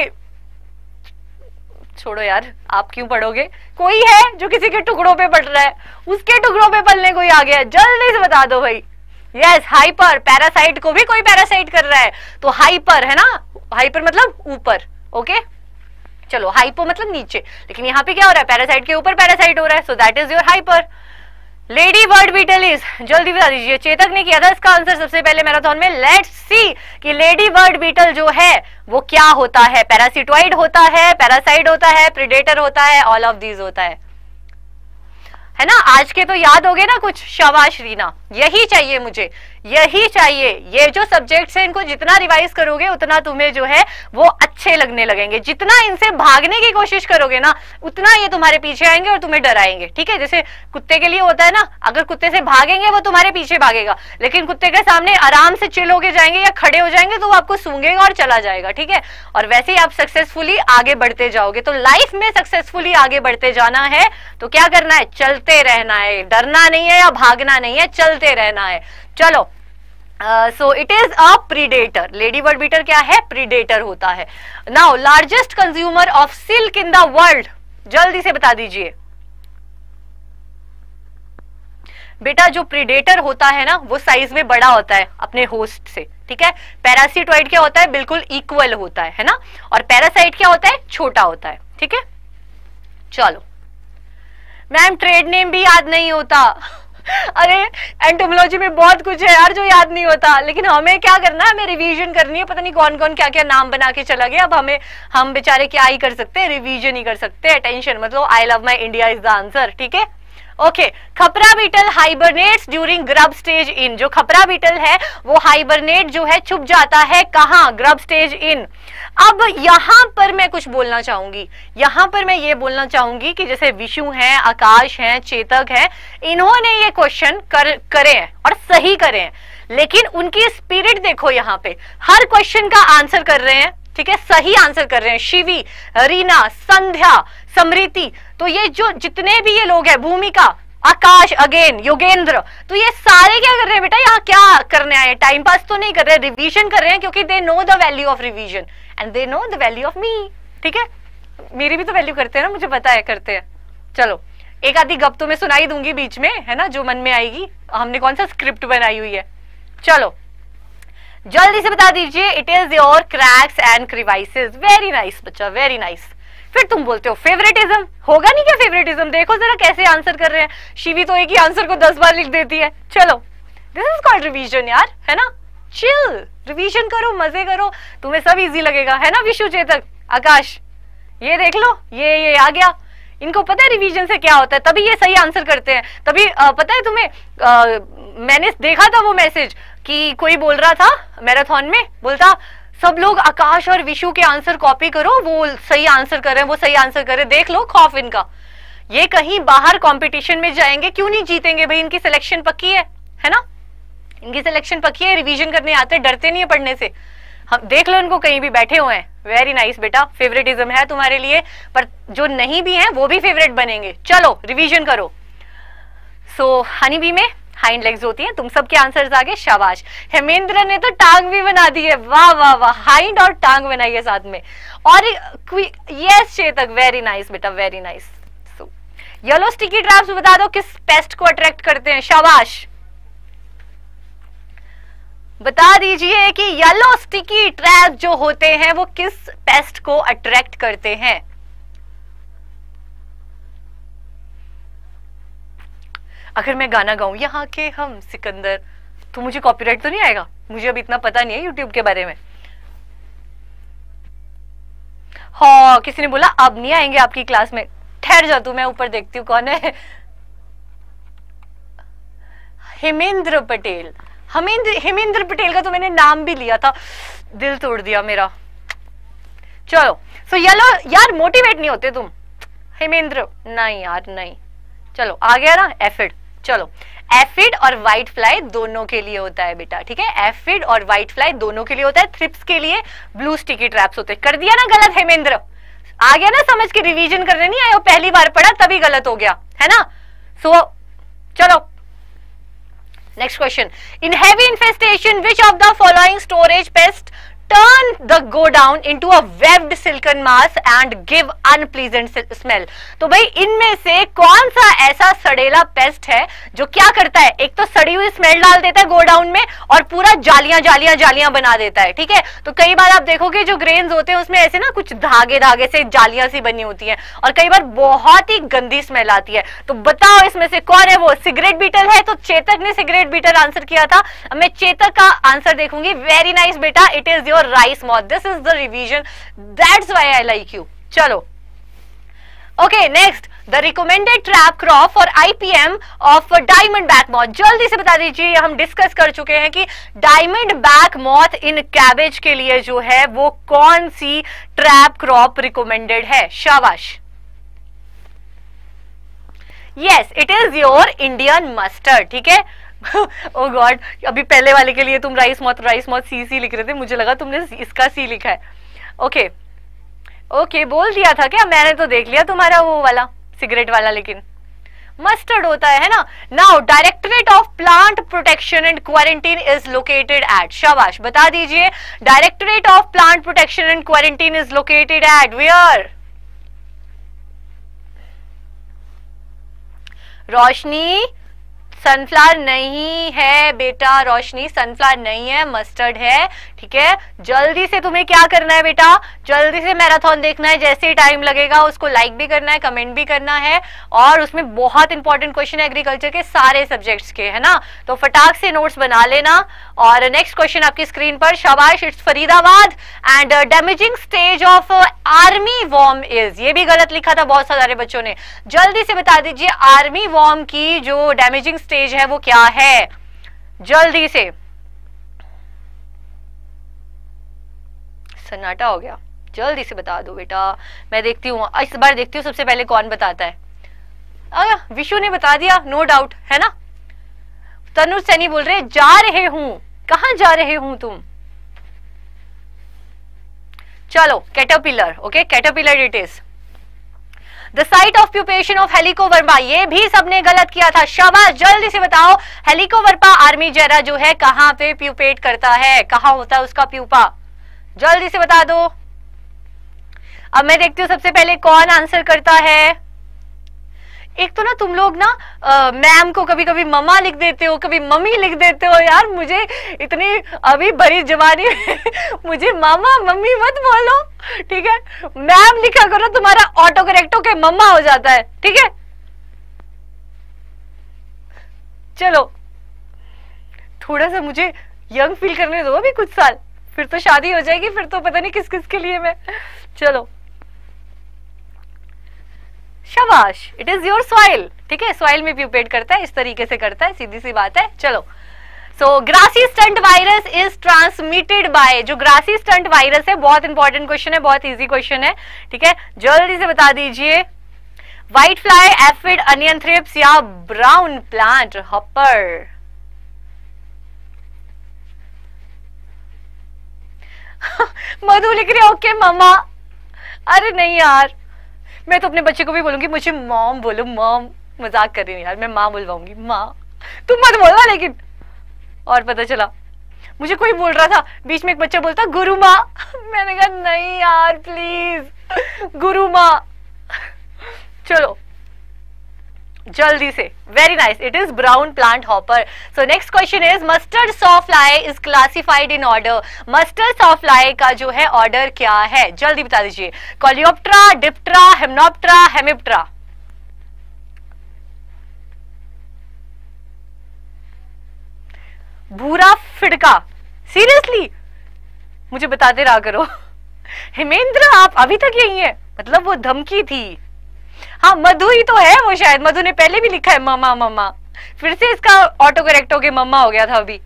छोड़ो यार, आप क्यों पढ़ोगे, कोई है जो किसी के टुकड़ों पे पढ़ रहा है, उसके टुकड़ों पे पलने कोई आ गया, जल्दी से बता दो भाई। यस, हाइपर, पैरासाइट को भी कोई पैरासाइट कर रहा है, तो हाइपर है ना, हाइपर मतलब ऊपर। ओके, चलो, हाइपो मतलब नीचे, लेकिन यहाँ पे क्या हो रहा है, पैरासाइट के ऊपर पैरासाइट हो रहा है, so that is your hyper. Ladybird beetle is, जल्दी बता दीजिए। चेतक ने किया था इसका आंसर सबसे पहले मैराथन में। लेट्स सी कि लेडी बर्ड बीटल जो है वो क्या होता है, पैरासिटोइड होता है, पैरासाइट होता है, प्रीडेटर होता है, ऑल ऑफ दीज होता है, है ना। आज के तो याद हो गए ना कुछ, शाबाश रीना, यही चाहिए मुझे, यही चाहिए। ये जो सब्जेक्ट्स हैं इनको जितना रिवाइज करोगे उतना तुम्हें जो है वो अच्छे लगने लगेंगे। जितना इनसे भागने की कोशिश करोगे ना उतना ये तुम्हारे पीछे आएंगे और तुम्हें डराएंगे। ठीक है, जैसे कुत्ते के लिए होता है ना, अगर कुत्ते से भागेंगे वो तुम्हारे पीछे भागेगा, लेकिन कुत्ते के सामने आराम से चिल होके जाएंगे या खड़े हो जाएंगे तो वो आपको सूंघेगा और चला जाएगा। ठीक है, और वैसे ही आप सक्सेसफुली आगे बढ़ते जाओगे। तो लाइफ में सक्सेसफुली आगे बढ़ते जाना है तो क्या करना है, चलते रहना है, डरना नहीं है या भागना नहीं है, चलते रहना है। चलो, so it is a predator. Ladybird beetle क्या है, प्रीडेटर होता है। Now largest consumer of silk in the world, जल्दी से बता दीजिए बेटा। जो प्रीडेटर होता है ना वो साइज में बड़ा होता है अपने होस्ट से। ठीक है, पैरासिटोइड क्या होता है, बिल्कुल इक्वल होता है, है ना, और पैरासाइट क्या होता है, छोटा होता है। ठीक है, चलो मैम, ट्रेड नेम भी याद नहीं होता। अरे एंटोमोलॉजी में बहुत कुछ है यार जो याद नहीं होता, लेकिन हमें क्या करना है, हमें रिवीजन करनी है। पता नहीं कौन कौन क्या क्या नाम बना के चला गया, अब हमें, हम बेचारे क्या ही कर सकते हैं, रिवीजन ही कर सकते हैं। टेंशन मतलब I love my India is the answer. ठीक है, okay okay. Khapra beetle hibernates during grub stage in. जो खपरा बीटल है वो हाइबरनेट जो है छुप जाता है कहाँ, ग्रब स्टेज इन। अब यहां पर मैं कुछ बोलना चाहूंगी, यहां पर मैं ये बोलना चाहूंगी कि जैसे विशु हैं, आकाश हैं, चेतक हैं, इन्होंने ये क्वेश्चन कर करे हैं और सही करे हैं, लेकिन उनकी स्पिरिट देखो, यहाँ पे हर क्वेश्चन का आंसर कर रहे हैं। ठीक है, सही आंसर कर रहे हैं। शिवी, रीना, संध्या, समृति, तो ये जो जितने भी ये लोग हैं, भूमिका, आकाश, अगेन योगेंद्र, तो ये सारे क्या कर रहे हैं बेटा, यहाँ क्या करने आए, टाइम पास तो नहीं कर रहे, रिवीजन कर रहे हैं, क्योंकि they know the value of revision and they know the value of me. ठीक है, मेरी भी तो वैल्यू करते हैं ना, मुझे पता है करते हैं। चलो एक आधी गप तो मैं सुनाई दूंगी बीच में, है ना, जो मन में आएगी। हमने कौन सा स्क्रिप्ट बनाई हुई है। चलो जल्दी से बता दीजिए। It is your cracks and crevices. Very nice बच्चा, वेरी नाइस। फिर तुम बोलते हो फेवरेटिज्म, होगा नहीं क्या फेवरेटिज्म, देखो जरा कैसे आंसर कर रहे हैं। शिवी तो एक ही आंसर को दस बार लिख देती है। चलो दिस इज कॉल्ड रिवीजन यार, है ना, चिल, रिवीजन करो, मजे करो, तुम्हें सब इजी लगेगा, है ना। विशु, चेतक, आकाश, ये देख लो, ये ये आ गया, इनको पता है रिवीजन से क्या होता है, तभी ये सही आंसर करते हैं। तभी आ, पता है तुम्हें, आ, मैंने देखा था वो मैसेज कि कोई बोल रहा था मैराथन में, बोलता सब लोग आकाश और विशु के आंसर कॉपी करो, वो सही आंसर कर रहे हैं, वो सही आंसर कर रहे हैं, देख लो खौफ इनका। ये कहीं बाहर कंपटीशन में जाएंगे, क्यों नहीं जीतेंगे भाई, इनकी सिलेक्शन पक्की है, है ना, इनकी सिलेक्शन पक्की है, रिवीजन करने आते, डरते नहीं है पढ़ने से। हम देख लो इनको, कहीं भी बैठे हुए हैं। वेरी नाइस बेटा, फेवरेटिज्म है तुम्हारे लिए, पर जो नहीं भी हैं वो भी फेवरेट बनेंगे। चलो रिवीजन करो। सो हनी बी में हाइंड लेग्स होती हैं, तुम सबके आंसर्स आ गए, शाबाश। हेमेंद्र ने तो टांग भी बना दी है, वाह वाह वाह, हाइंड और टांग बनाई है साथ में। और यस चेतक, वेरी नाइस बेटा, very nice. So yellow sticky traps बता दो किस पेस्ट को अट्रैक्ट करते हैं, शाबाश बता दीजिए कि येलो स्टिकी ट्रैप जो होते हैं वो किस पेस्ट को अट्रैक्ट करते हैं। अगर मैं गाना गाऊं यहाँ के हम सिकंदर, तो मुझे कॉपीराइट तो नहीं आएगा, मुझे अभी इतना पता नहीं है यूट्यूब के बारे में। हाँ किसी ने बोला अब नहीं आएंगे आपकी क्लास में, ठहर जा तू, मैं ऊपर देखती हूँ कौन है। हेमेंद्र पटेल, हेमेंद्र हेमेंद्र पटेल का तो मैंने नाम भी लिया था, दिल तोड़ दिया मेरा। चलो सो येलो, यार मोटिवेट नहीं होते तुम, हेमेंद्र नहीं यार नहीं। चलो आ गया ना एफिड। चलो एफिड और व्हाइट फ्लाई दोनों के लिए होता है बेटा, ठीक है, एफिड और व्हाइट फ्लाई दोनों के लिए होता है, थ्रिप्स के लिए ब्लू स्टिकी ट्रैप्स होते हैं। कर दिया ना गलत हेमेंद्र, आ गया ना समझ के, रिवीजन करने नहीं आया, पहली बार पढ़ा तभी गलत हो गया, है ना। सो so, चलो next question. In heavy infestation which of the following storage pest turn the go down into a webbed silken mass and give unpleasant smell। तो भाई इनमें से कौन सा ऐसा सड़ेला पेस्ट है जो क्या करता है, एक तो सड़ी हुई स्मेल डाल देता है गो डाउन में, और पूरा जालियां जालियां जालियां बना देता है, ठीक है। तो कई बार आप देखोगे जो ग्रेन्स होते हैं उसमें ऐसे ना कुछ धागे धागे से जालियां सी बनी होती हैं, और कई बार बहुत ही गंदी स्मेल आती है। तो बताओ इसमें से कौन है वो, सिगरेट बीटल है। तो चेतक ने सिगरेट बीटल आंसर किया था, अब मैं चेतक का आंसर देखूंगी। वेरी नाइस बेटा, it is rice moth, this is the revision, that's why I like you। चलो okay, next the recommended trap crop for I P M of diamond back moth। जल्दी से बता दीजिए, हम डिस्कस कर चुके हैं कि diamondback moth in cabbage के लिए जो है वो कौन सी ट्रैप क्रॉप रिकमेंडेड है, शाबाश। Yes it is your Indian mustard, ठीक है। ओ गॉड, अभी पहले वाले के लिए तुम राइस मॉथ राइस मॉथ सी सी लिख रहे थे, मुझे लगा तुमने इसका सी लिखा है। ओके ओके बोल दिया था क्या, मैंने तो देख लिया तुम्हारा वो वाला सिगरेट वाला, लेकिन मस्टर्ड होता है ना। Now directorate of plant protection and quarantine is located at, शाबाश बता दीजिए, directorate of plant protection and quarantine is located at where. Roshni sunflower नहीं है बेटा, रोशनी सनफ्लावर नहीं है, मस्टर्ड है, ठीक है। जल्दी से तुम्हें क्या करना है बेटा, जल्दी से मैराथन देखना है, जैसे ही टाइम लगेगा उसको लाइक भी करना है, कमेंट भी करना है, और उसमें बहुत इंपॉर्टेंट क्वेश्चन है एग्रीकल्चर के सारे सब्जेक्ट्स के, है ना। तो फटाक से नोट्स बना लेना। और नेक्स्ट क्वेश्चन आपकी स्क्रीन पर, शाबाश, it's Faridabad and damaging stage of armyworm is, ये भी गलत लिखा था बहुत सारे बच्चों ने। जल्दी से बता दीजिए आर्मी वॉर्म की जो डैमेजिंग स्टेज है वो क्या है, जल्दी से। सन्नाटा हो गया, जल्दी से बता दो बेटा, मैं देखती हूँ इस बार, देखती हूँ सबसे पहले कौन बताता है। आ, विशु ने बता दिया, नो डाउट, है ना। तनु सैनी बोल रहे जा रहे हूं, कहां जा रहे हूं तुम। चलो caterpillar, okay caterpillar it is. The site of pupation of Helicoverpa, ये भी सबने गलत किया था। शाबाश, जल्दी से बताओ हेलिकोवर्पा आर्मीजेरा जो है कहां पे प्यूपेट करता है, कहां होता है उसका प्यूपा, जल्दी से बता दो। अब मैं देखती हूँ सबसे पहले कौन आंसर करता है। एक तो ना तुम लोग ना मैम को कभी कभी मम्मा लिख देते हो, कभी मम्मी लिख देते हो। यार मुझे इतनी अभी बड़ी जवानी मुझे मामा मम्मी मत बोलो, ठीक है। मैम लिखा करो, तुम्हारा ऑटो करेक्ट होके मम्मा हो जाता है, ठीक है। चलो थोड़ा सा मुझे यंग फील करने दो अभी कुछ साल, फिर तो शादी हो जाएगी, फिर तो पता नहीं किस किस के लिए मैं। चलो शाबाश, इट इज योर सॉइल, ठीक है। सॉइल में प्यूपेट करता है, इस तरीके से करता है, सीधी सी बात है। चलो, so grassy stunt virus is transmitted by, जो ग्रासी स्टंट वायरस है, बहुत इंपॉर्टेंट क्वेश्चन है, बहुत इजी क्वेश्चन है, ठीक है। जल्दी से बता दीजिए। Whitefly, aphid, onion thrips या ब्राउन प्लांट हॉपर। मधु लिख रही है ओके मम्मा। अरे नहीं यार, मैं तो अपने बच्चे को भी बोलूंगी मुझे मॉम बोलो, मॉम। मजाक कर रही हूँ यार, मैं माँ बुलवाऊंगी, माँ। तुम मत बोलना लेकिन। और पता चला मुझे कोई बोल रहा था, बीच में एक बच्चा बोलता गुरु माँ। मैंने कहा नहीं यार प्लीज, गुरु माँ। चलो जल्दी से, very nice, it is brown planthopper. So next question is mustard sawfly is classified in order. Mustard sawfly का जो है ऑर्डर क्या है, जल्दी बता दीजिए। Coleoptera, Diptera, Hymenoptera, Hemiptera. भूरा फिड़का, सीरियसली मुझे बताते रहा करो। हेमेंद्र आप अभी तक यही है, मतलब वो धमकी थी। हाँ मधु ही तो है वो, शायद मधु ने पहले भी लिखा है मम्मा मम्मा, फिर से इसका ऑटो करेक्ट होके मम्मा हो गया था अभी।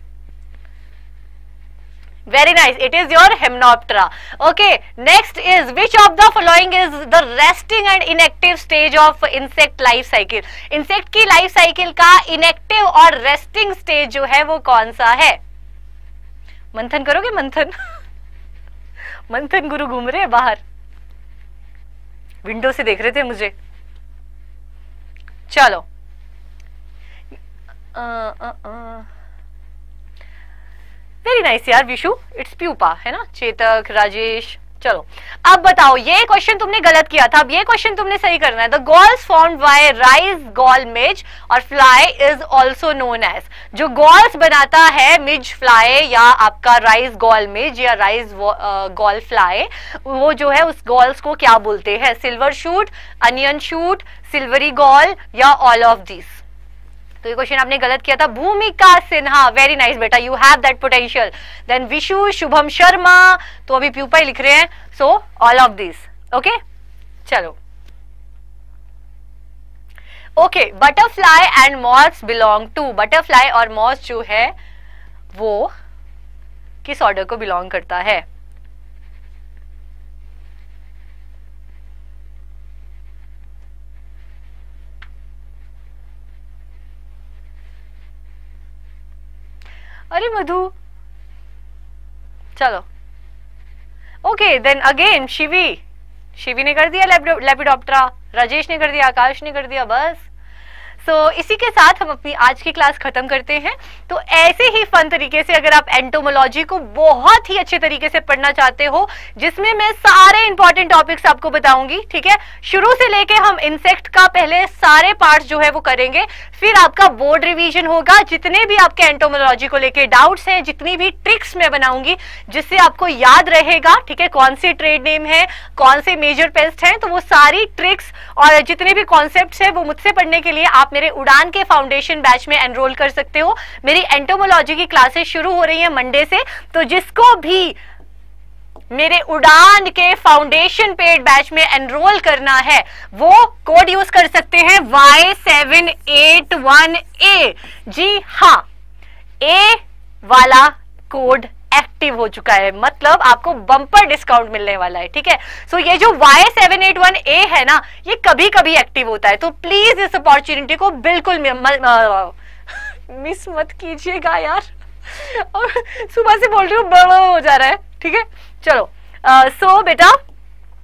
Very nice, it is your Hymenoptera. Okay, next is which of the following is the resting and inactive stage of insect life cycle. Insect की लाइफ साइकिल का इनएक्टिव और रेस्टिंग स्टेज जो है वो कौन सा है। मंथन करोगे मंथन। मंथन गुरु घूम रहे हैं बाहर, विंडो से देख रहे थे मुझे। चलो वेरी नाइस यार विशु, इट्स प्यूपा है ना। चेतक, राजेश, चलो अब बताओ, ये क्वेश्चन तुमने गलत किया था, अब ये क्वेश्चन तुमने सही करना है। The galls formed by rice gall midge और fly is also known as. जो गॉल्स बनाता है मिज फ्लाई या आपका राइस गॉल मिज या राइस गॉल फ्लाई, वो जो है उस गॉल्स को क्या बोलते हैं। Silver shoot, onion shoot, silvery gall या ऑल ऑफ दिस। तो ये क्वेश्चन आपने गलत किया था। भूमिका सिन्हा, वेरी नाइस बेटा, you have that potential. Then Vishu, Shubham Sharma तो अभी प्यूपा ही लिख रहे हैं, so all of this. Okay चलो, okay butterfly and moths belong to. Butterfly और मॉथ जो है वो किस ऑर्डर को बिलोंग करता है। अरे मधु, चलो okay then again Shivi, Shivi ने कर दिया लेपिडोप्टेरा, राजेश ने कर दिया, आकाश ने कर दिया, बस। सो so, इसी के साथ हम अपनी आज की क्लास खत्म करते हैं। तो ऐसे ही फन तरीके से अगर आप एंटोमोलॉजी को बहुत ही अच्छे तरीके से पढ़ना चाहते हो, जिसमें मैं सारे इंपॉर्टेंट टॉपिक्स आपको बताऊंगी, ठीक है, शुरू से लेके हम इंसेक्ट का पहले सारे पार्ट्स जो है वो करेंगे, फिर आपका बोर्ड रिवीजन होगा। जितने भी आपके एंटोमोलॉजी को लेके डाउट्स हैं, जितनी भी ट्रिक्स मैं बनाऊंगी जिससे आपको याद रहेगा, ठीक है, कौन से ट्रेड नेम है, कौन से मेजर पेस्ट हैं, तो वो सारी ट्रिक्स और जितने भी कॉन्सेप्ट्स हैं वो मुझसे पढ़ने के लिए आप मेरे उड़ान के फाउंडेशन बैच में एनरोल कर सकते हो। मेरी एंटोमोलॉजी की क्लासेस शुरू हो रही हैं मंडे से, तो जिसको भी मेरे उड़ान के फाउंडेशन पेड बैच में एनरोल करना है वो कोड यूज कर सकते हैं Y seven eight one A. जी हाँ, ए वाला कोड एक्टिव हो चुका है, मतलब आपको बम्पर डिस्काउंट मिलने वाला है, ठीक है। सो so, ये जो Y seven eight one A है ना, ये कभी कभी एक्टिव होता है, तो प्लीज इस अपॉर्चुनिटी को बिल्कुल मिस मत कीजिएगा यार। और सुबह से बोल रही हूँ बड़ा हो जा रहा है, ठीक है। चलो सो uh, so, बेटा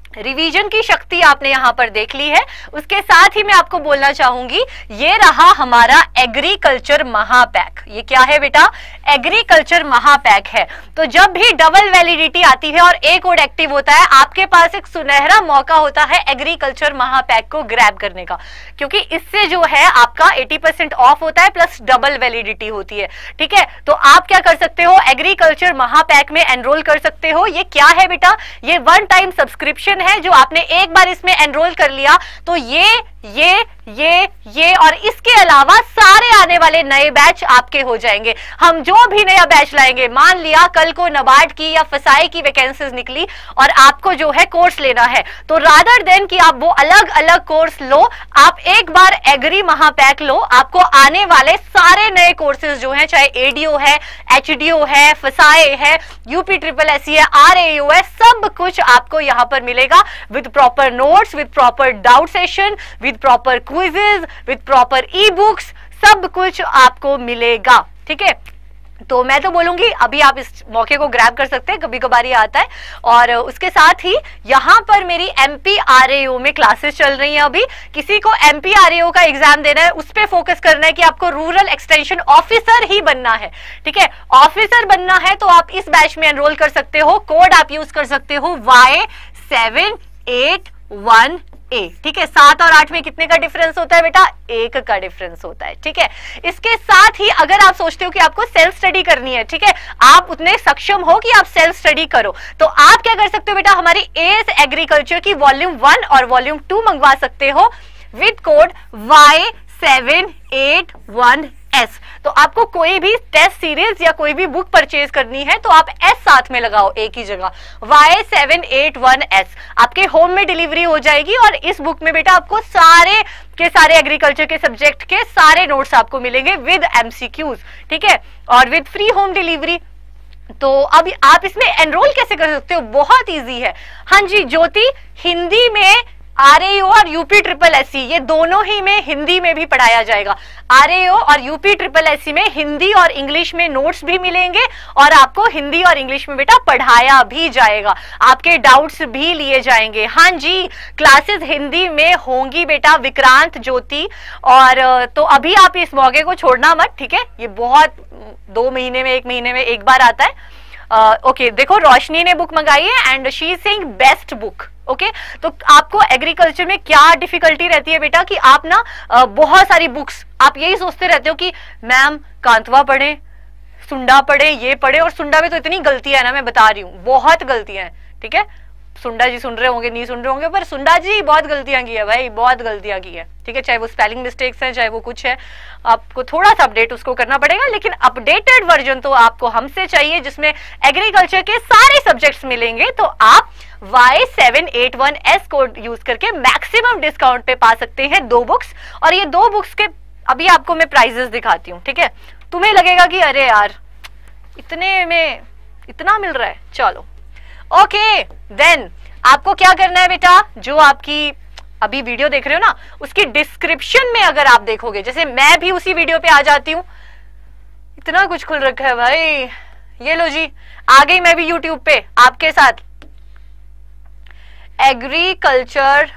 रिवीजन की शक्ति आपने यहाँ पर देख ली है। उसके साथ ही मैं आपको बोलना चाहूंगी, ये रहा हमारा एग्रीकल्चर महापैक। ये क्या है बेटा? एग्रीकल्चर महापैक है। तो जब भी डबल वैलिडिटी आती है और एक कोड एक्टिव होता है, आपके पास एक सुनहरा मौका होता है एग्रीकल्चर महापैक को ग्रैब करने का, क्योंकि इससे जो है आपका अस्सी परसेंट ऑफ होता है प्लस डबल वैलिडिटी होती है। ठीक है, तो आप क्या कर सकते हो, एग्रीकल्चर महापैक में एनरोल कर सकते हो। ये क्या है बेटा? ये वन टाइम सब्सक्रिप्शन है, जो आपने एक बार इसमें एनरोल कर लिया तो ये ये ये ये और इसके अलावा सारे आने वाले नए बैच आपके हो जाएंगे। हम जो भी नया बैच लाएंगे, मान लिया कल को नाबार्ड की या फसाई की वैकेंसीज निकली और आपको जो है कोर्स लेना है, तो रादर देन कि आप वो अलग अलग कोर्स लो, आप एक बार एग्री महापैक लो। आपको आने वाले सारे नए कोर्सेज जो हैं, चाहे एडीओ है, एचडीओ है, फसाई है, यूपी ट्रिपल एस है, आरएयू है, सब कुछ आपको यहां पर मिलेगा with proper notes, with proper doubt session, with proper quizzes, with proper e books, सब कुछ आपको मिलेगा। ठीक है, तो मैं तो बोलूंगी अभी आप इस मौके को ग्रैब कर सकते हैं, कभी कभार ये आता है। और उसके साथ ही यहाँ पर मेरी एमपी आरएओ में क्लासेस चल रही हैं। अभी किसी को एमपी आरएओ का एग्जाम देना है, उस पर फोकस करना है कि आपको रूरल एक्सटेंशन ऑफिसर ही बनना है। ठीक है, ऑफिसर बनना है तो आप इस बैच में एनरोल कर सकते हो। कोड आप यूज कर सकते हो Y seven eight one A. ठीक है, सात और आठ में कितने का डिफरेंस होता है बेटा? एक का डिफरेंस होता है। ठीक है, इसके साथ ही अगर आप सोचते हो कि आपको सेल्फ स्टडी करनी है, ठीक है, आप उतने सक्षम हो कि आप सेल्फ स्टडी करो, तो आप क्या कर सकते हो बेटा? हमारी एएस एग्रीकल्चर की वॉल्यूम वन और वॉल्यूम टू मंगवा सकते हो with code Y seven eight one S. तो आपको कोई भी टेस्ट सीरीज या कोई भी बुक परचेज करनी है तो आप एस साथ में लगाओ एक ही जगह, Y seven eight one S. आपके होम में डिलीवरी हो जाएगी और इस बुक में बेटा आपको सारे के सारे एग्रीकल्चर के सब्जेक्ट के सारे नोट्स आपको मिलेंगे विद एमसीक्यूज। ठीक है, और विद फ्री होम डिलीवरी। तो अब आप इसमें एनरोल कैसे कर सकते हो? बहुत इजी है। हाँ जी ज्योति, हिंदी में आरएओ और यूपी ट्रिपल एससी, ये दोनों ही में हिंदी में भी पढ़ाया जाएगा। आरएओ और यूपी ट्रिपल एससी में हिंदी और इंग्लिश में नोट्स भी मिलेंगे और आपको हिंदी और इंग्लिश में बेटा पढ़ाया भी जाएगा, आपके डाउट्स भी लिए जाएंगे। हाँ जी, क्लासेस हिंदी में होंगी बेटा विक्रांत, ज्योति। और तो अभी आप इस मौके को छोड़ना मत। ठीक है, ये बहुत दो महीने में, एक महीने में एक बार आता है। ओके uh, okay, देखो रोशनी ने बुक मंगाई है and she is saying best book. Okay okay? तो आपको एग्रीकल्चर में क्या डिफिकल्टी रहती है बेटा कि आप ना uh, बहुत सारी बुक्स, आप यही सोचते रहते हो कि मैम कांतवा पढ़े, सुंडा पढ़े, ये पढ़े, और सुंडा में तो इतनी गलतियां है ना, मैं बता रही हूँ बहुत गलतियां हैं। ठीक है, सुंडा जी सुन रहे होंगे, नहीं सुन रहे होंगे, पर सुंडा जी बहुत गलतियां की है भाई, बहुत गलतियां की है। ठीक है, चाहे वो स्पेलिंग मिस्टेक्स है, चाहे वो कुछ है, आपको थोड़ा सा अपडेट उसको करना पड़ेगा, लेकिन अपडेटेड वर्जन तो आपको हमसे चाहिए जिसमें एग्रीकल्चर के सारे सब्जेक्ट्स मिलेंगे। तो आप Y seven eight one S code use करके मैक्सिमम डिस्काउंट पे पा सकते हैं दो बुक्स। और ये दो बुक्स के अभी आपको मैं प्राइजेस दिखाती हूँ। ठीक है, तुम्हें लगेगा कि अरे यार इतने में इतना मिल रहा है, चलो ओके देन आपको क्या करना है बेटा, जो आपकी अभी वीडियो देख रहे हो ना, उसकी डिस्क्रिप्शन में अगर आप देखोगे, जैसे मैं भी उसी वीडियो पे आ जाती हूँ, इतना कुछ खुल रखा है भाई, ये लो जी आ गई मैं भी यूट्यूब पे आपके साथ। Agriculture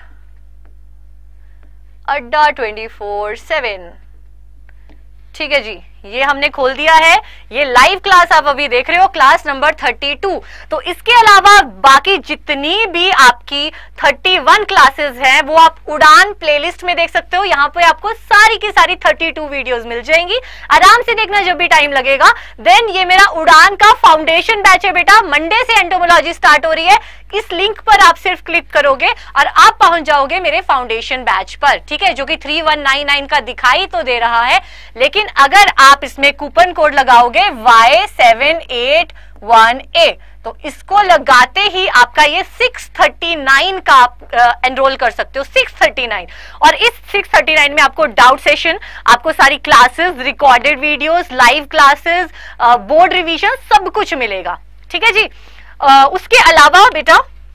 Adda twenty four seven, ठीक है जी, ये हमने खोल दिया है। ये लाइव क्लास आप अभी देख रहे हो, क्लास नंबर थर्टी टू। तो इसके अलावा बाकी जितनी भी आपकी थर्टी वन क्लासेस हैं वो आप उड़ान प्लेलिस्ट में देख सकते हो। यहाँ पे आपको सारी की सारी थर्टी टू वीडियोस मिल जाएंगी, आराम से देखना जब भी टाइम लगेगा। देन ये मेरा उड़ान का फाउंडेशन बैच है बेटा, मंडे से एंटोमोलॉजी स्टार्ट हो रही है। इस लिंक पर आप सिर्फ क्लिक करोगे और आप पहुंच जाओगे मेरे फाउंडेशन बैच पर। ठीक है, जो कि थ्री वन नाइन नाइन का दिखाई तो दे रहा है, लेकिन अगर आप इसमें कूपन कोड लगाओगे Y seven eight one A, तो इसको लगाते ही आपका ये सिक्स थर्टी नाइन का आप एनरोल कर सकते हो, सिक्स थर्टी नाइन। और इस सिक्स थर्टी नाइन में आपको डाउट सेशन, आपको सारी classes, recorded videos, live classes, board revision, सब कुछ मिलेगा। ठीक है जी, uh, उसके अलावा बेटा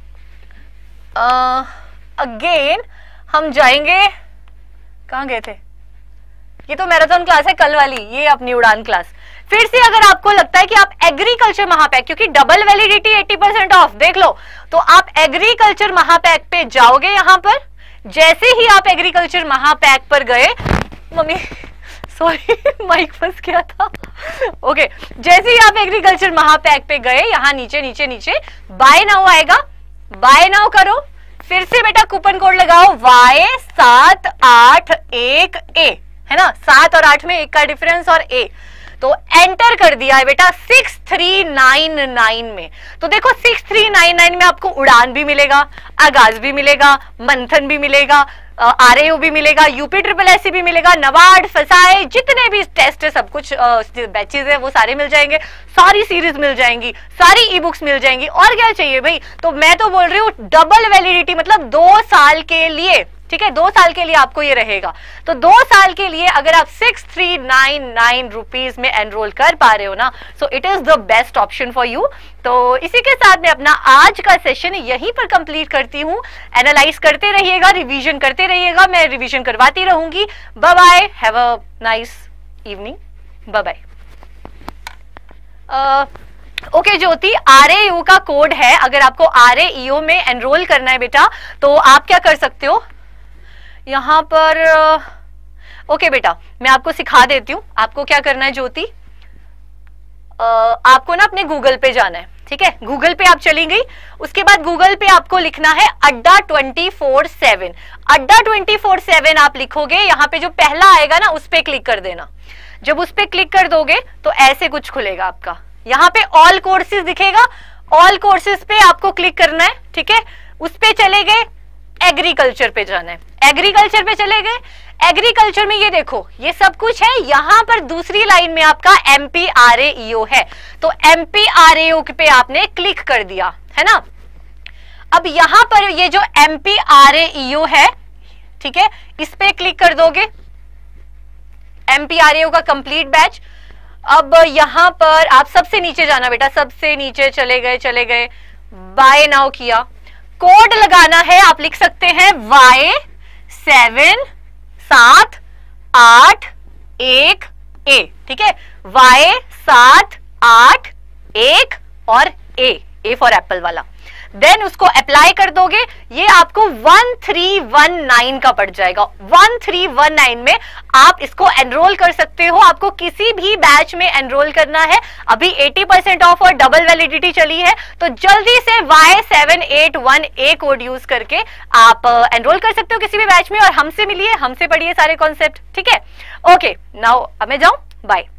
अगेन uh, हम जाएंगे, कहाँ गए थे, ये तो मैराथन क्लास है कल वाली, ये अपनी उड़ान क्लास। फिर से अगर आपको लगता है कि आप एग्रीकल्चर महापैक, क्योंकि डबल वैलिडिटी अस्सी परसेंट ऑफ, देख लो, तो आप एग्रीकल्चर महापैक पे जाओगे। यहां पर जैसे ही आप एग्रीकल्चर महापैक पर गए, मम्मी सॉरी माइक फंस गया था, ओके, जैसे ही आप एग्रीकल्चर महापैक पे गए, यहां नीचे नीचे नीचे बाय नाउ आएगा, बाय नाउ करो, फिर से बेटा कूपन कोड लगाओ वाई सात आठ एक ए, है ना, सात और आठ में एक का डिफरेंस और ए, तो एंटर कर दिया है बेटा सिक्स थ्री नाइन नाइन में। तो देखो सिक्स थ्री नाइन नाइन में आपको उड़ान भी मिलेगा, आगाज भी मिलेगा, मंथन भी मिलेगा, आरएयू भी मिलेगा, यूपी ट्रिपल एससी भी मिलेगा, नबार्ड, फसाए, जितने भी टेस्ट है सब कुछ बैचेज है वो सारे मिल जाएंगे, सारी सीरीज मिल जाएंगी, सारी ई बुक्स मिल जाएंगी, और क्या चाहिए भाई। तो मैं तो बोल रही हूँ डबल वैलिडिटी, मतलब दो साल के लिए, ठीक है, दो साल के लिए आपको ये रहेगा। तो दो साल के लिए अगर आप six three nine nine rupees में एनरोल कर पा रहे हो ना, so it is the best option for you. तो इसी के साथ मैं अपना आज का सेशन यहीं पर कंप्लीट करती हूँ। एनालाइज करते रहिएगा, रिवीजन करते रहिएगा, मैं रिवीजन करवाती रहूंगी। Bye bye, have a nice evening, bye bye. Okay Jyoti, RAU का कोड है, अगर आपको आरएईओ में एनरोल करना है बेटा, तो आप क्या कर सकते हो यहां पर। ओके okay बेटा, मैं आपको सिखा देती हूँ। आपको क्या करना है ज्योति, आपको ना अपने गूगल पे जाना है, ठीक है, गूगल पे आप चली गई, उसके बाद गूगल पे आपको लिखना है Adda twenty four seven, Adda twenty four seven आप लिखोगे, यहाँ पे जो पहला आएगा ना उस पे क्लिक कर देना। जब उस पे क्लिक कर दोगे तो ऐसे कुछ खुलेगा आपका, यहाँ पे ऑल कोर्सेज दिखेगा, ऑल कोर्सेज पे आपको क्लिक करना है, ठीक है, उस पे चले गए, एग्रीकल्चर पे जाना है, एग्रीकल्चर पे चले गए, एग्रीकल्चर में ये देखो ये सब कुछ है, यहां पर दूसरी लाइन में आपका एमपीआरएईओ है, तो एमपीआरएईओ पे आपने क्लिक कर दिया, है ना। अब यहां पर ये जो एमपीआरएईओ है, ठीक है, इस पे क्लिक कर दोगे, एमपीआरएईओ का कंप्लीट बैच। अब यहां पर आप सबसे नीचे जाना बेटा, सबसे नीचे चले गए, चले गए, बाय नाउ किया, कोड लगाना है, आप लिख सकते हैं वाई सेवन सात आठ एक ए, ठीक है, वाई सात आठ एक और ए, ए फॉर एप्पल वाला, देन उसको अप्लाई कर दोगे, ये आपको वन थ्री वन नाइन का पड़ जाएगा। वन थ्री वन नाइन में आप इसको एनरोल कर सकते हो। आपको किसी भी बैच में एनरोल करना है, अभी अस्सी परसेंट ऑफ और डबल वैलिडिटी चली है, तो जल्दी से Y seven eight one A code use करके आप एनरोल कर सकते हो किसी भी बैच में, और हमसे मिलिए, हमसे पढ़िए सारे कॉन्सेप्ट, ठीक है। ओके, नाउ अब मैं जाऊं, बाय।